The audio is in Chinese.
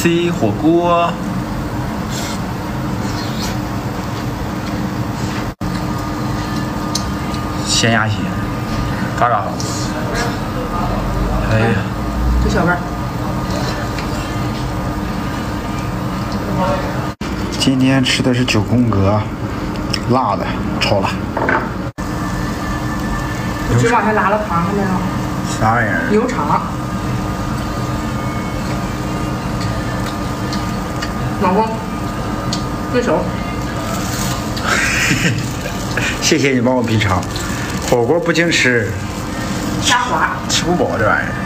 ，KFC 火锅。咸鸭血，嘎嘎好。哎呀， 这小味儿。 今天吃的是9宫格，辣的，超辣。 嘴往下拉了汤，看见没有？ 啥玩意儿？ 牛肠。老公，对手。 谢谢你帮我品尝，火锅不经吃， 虾滑， 吃不饱这玩意儿。